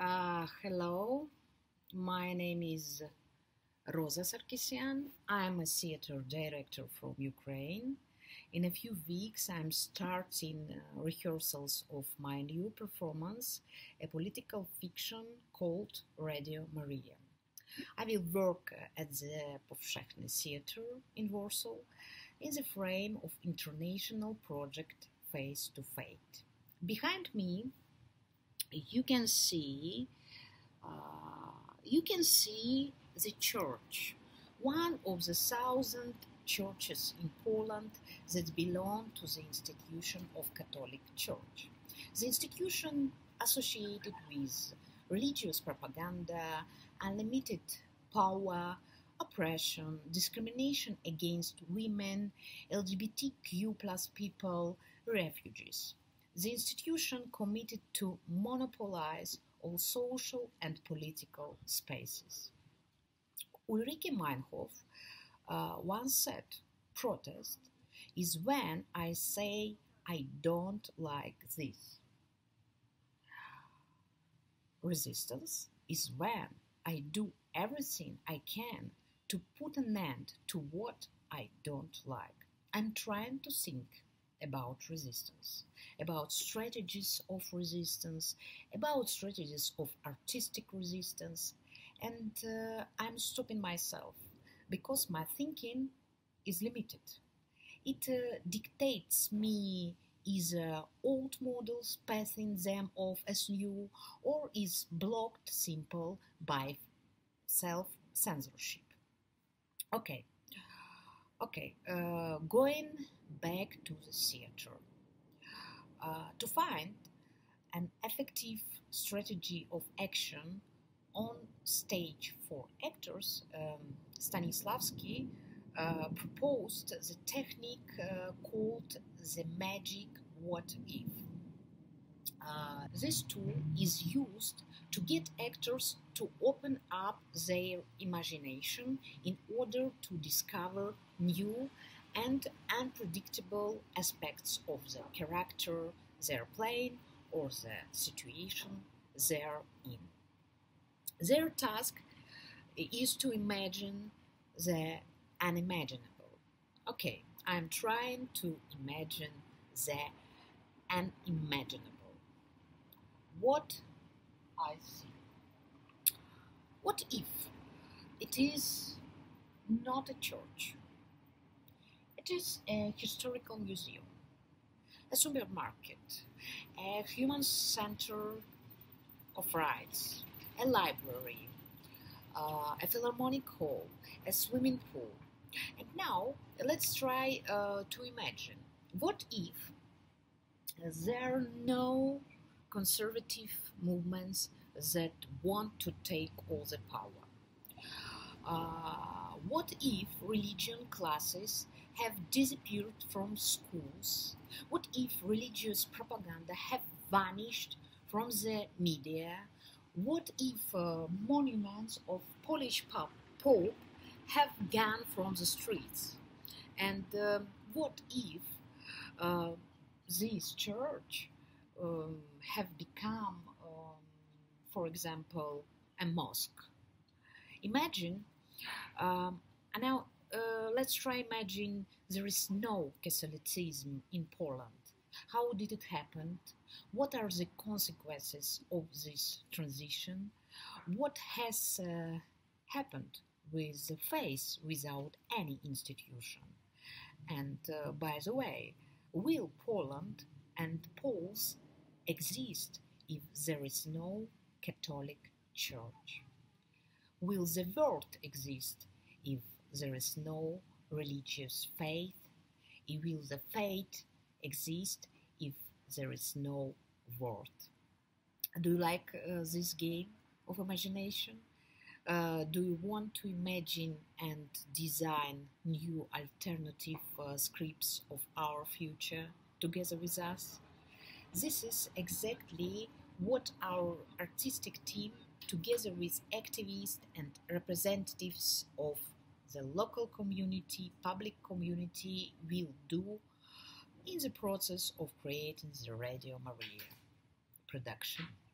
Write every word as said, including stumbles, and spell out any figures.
Uh, hello, my name is Rosa Sarkisian. I'm a theater director from Ukraine. In a few weeks, I'm starting uh, rehearsals of my new performance, a political fiction called Radio Maria. I will work uh, at the Powszechny Theatre in Warsaw in the frame of international project Face to Fate. Behind me, you can see uh, you can see the church, one of the thousand churches in Poland that belong to the institution of Catholic Church. The institution associated with religious propaganda, unlimited power, oppression, discrimination against women, L G B T Q plus people, refugees. The institution committed to monopolize all social and political spaces. Ulrike Meinhof uh, once said, protest is when I say I don't like this. Resistance is when I do everything I can to put an end to what I don't like. I'm trying to think about resistance, about strategies of resistance, about strategies of artistic resistance, and uh, I'm stopping myself because my thinking is limited. It uh, dictates me either old models passing them off as new or is blocked simple by self-censorship. Okay, okay, uh, going back to the theater. Uh, to find an effective strategy of action on stage for actors, um, Stanislavski uh, proposed the technique uh, called the magic what if. Uh, this tool is used to get actors to open up their imagination in order to discover new and unpredictable aspects of the character they're playing or the situation they're in. Their task is to imagine the unimaginable. Okay, I'm trying to imagine the unimaginable. What I see. What if it is not a church? It is a historical museum, a supermarket, a human center of rights, a library, uh, a philharmonic hall, a swimming pool. And now let's try uh, to imagine, what if there are no conservative movements that want to take all the power? Uh, what if religion classes have disappeared from schools? What if religious propaganda have vanished from the media? What if uh, monuments of Polish Pope have gone from the streets? And uh, what if uh, this church um, have become, um, for example, a mosque? Imagine, um, and now uh, let's try imagine there is no Catholicism in Poland. How did it happen? What are the consequences of this transition? What has uh, happened with the faith without any institution? And uh, by the way, will Poland and Poles exist if there is no Catholic Church? Will the world exist if there is no religious faith? Will the faith exist if there is no world? Do you like uh, this game of imagination? Uh, do you want to imagine and design new alternative uh, scripts of our future together with us? This is exactly what our artistic team, together with activists and representatives of the local community, public community, will do in the process of creating the Radio Maria production.